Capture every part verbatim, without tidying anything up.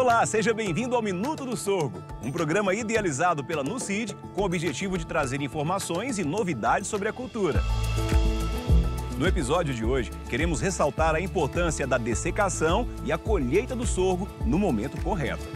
Olá, seja bem-vindo ao Minuto do Sorgo, um programa idealizado pela NUCID com o objetivo de trazer informações e novidades sobre a cultura. No episódio de hoje, queremos ressaltar a importância da dessecação e a colheita do sorgo no momento correto.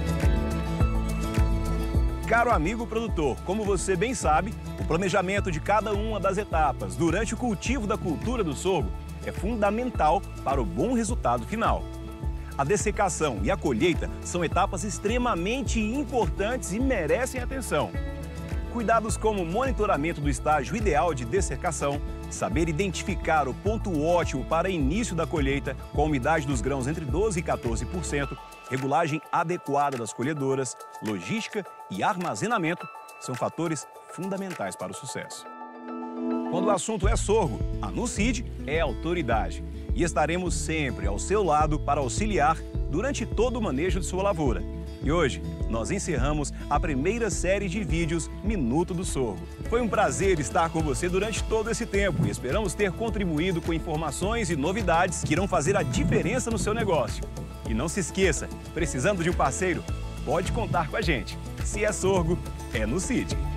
Caro amigo produtor, como você bem sabe, o planejamento de cada uma das etapas durante o cultivo da cultura do sorgo é fundamental para o bom resultado final. A dessecação e a colheita são etapas extremamente importantes e merecem atenção. Cuidados como o monitoramento do estágio ideal de dessecação, saber identificar o ponto ótimo para início da colheita, com a umidade dos grãos entre doze e quatorze por cento, regulagem adequada das colhedoras, logística e armazenamento são fatores fundamentais para o sucesso. Quando o assunto é sorgo, a NUCID é autoridade e estaremos sempre ao seu lado para auxiliar durante todo o manejo de sua lavoura. E hoje, nós encerramos a primeira série de vídeos Minuto do Sorgo. Foi um prazer estar com você durante todo esse tempo e esperamos ter contribuído com informações e novidades que irão fazer a diferença no seu negócio. E não se esqueça, precisando de um parceiro, pode contar com a gente. Se é sorgo, é NUCID.